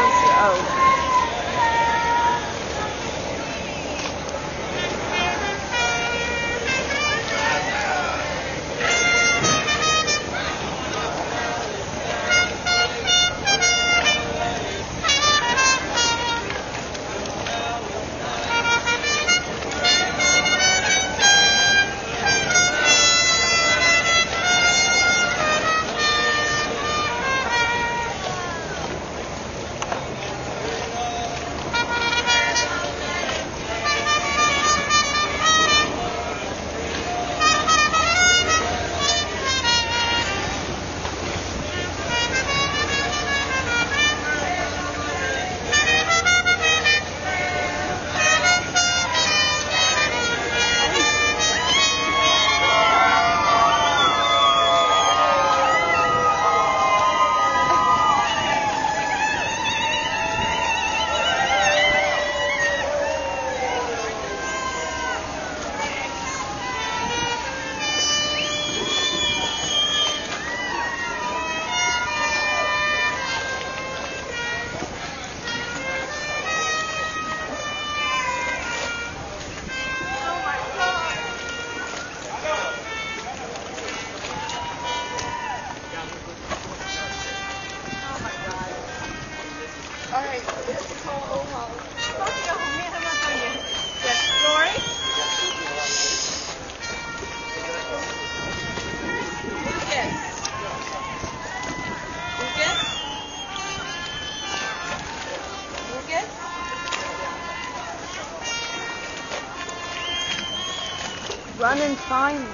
Run and find me.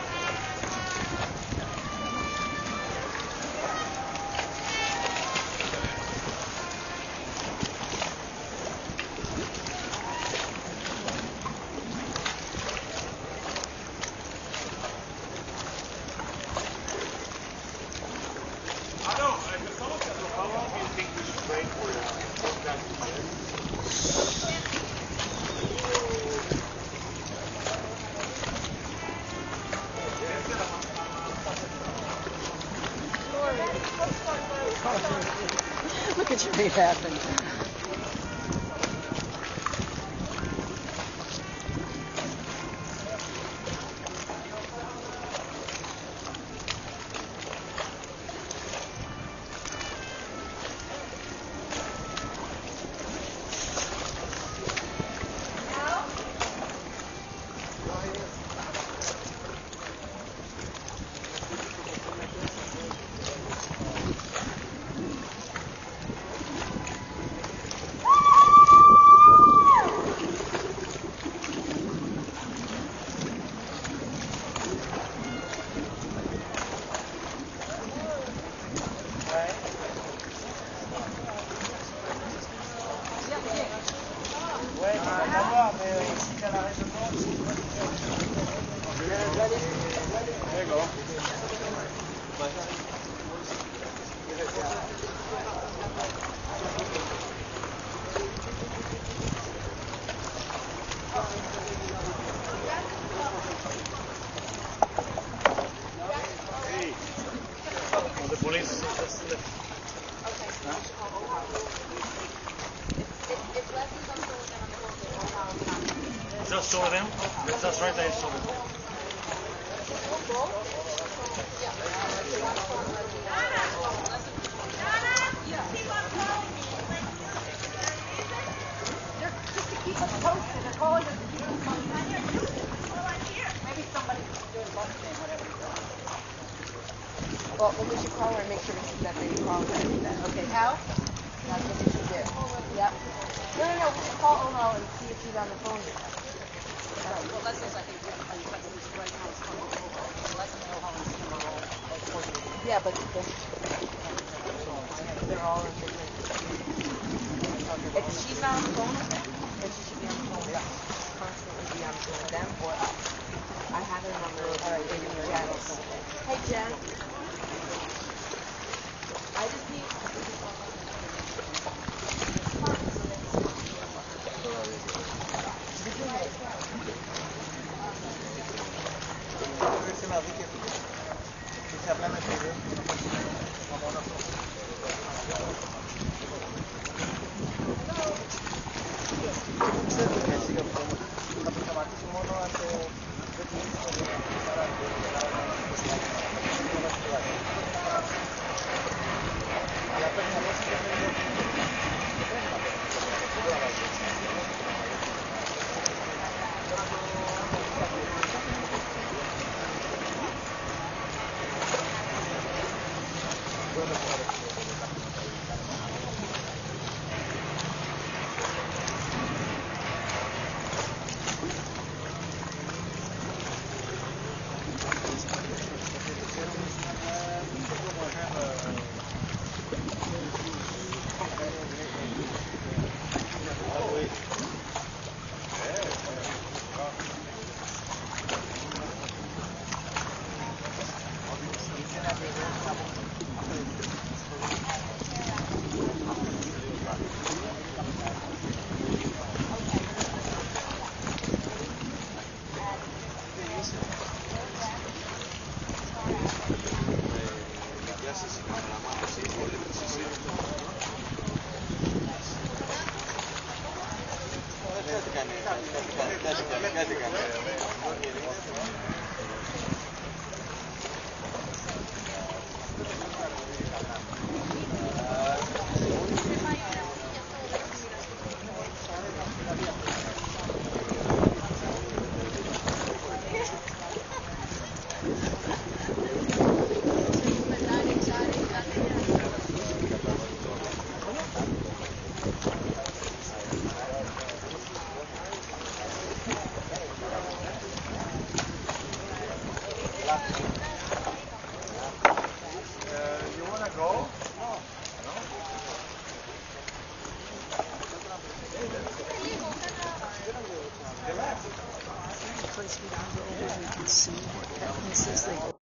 How long do you think we should wait for it? Look at you make it happen. The police just saw them. Just right there saw them. They're just to keep us posted. They're calling us to keep us posted. Maybe somebody can do a bus thing, whatever. Well, then we should call her and make sure that they call her and do that. Okay, how? That's what we should do. Yep. No. We should call Omo and see if she's on the phone with us. Well, that's what I think. Right now it's calling Omo. Let them know how it's going to roll. Yeah, but they're all in different. If she's not on the phone with them, then she should be on the phone with us. Constantly be on the phone with them or us. I have her number. All right, maybe Janice. Hey, Jen. I just need. κάτι κάνει.